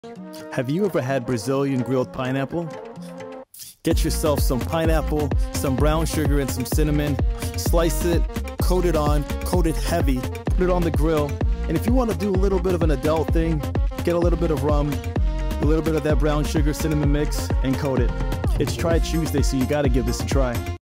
Have you ever had Brazilian grilled pineapple? Get yourself some pineapple, some brown sugar, and some cinnamon. Slice it, coat it heavy, put it on the grill. And if you want to do a little bit of an adult thing, get a little bit of rum, a little bit of that brown sugar cinnamon mix, and coat it. It's Try Tuesday, so you gotta give this a try.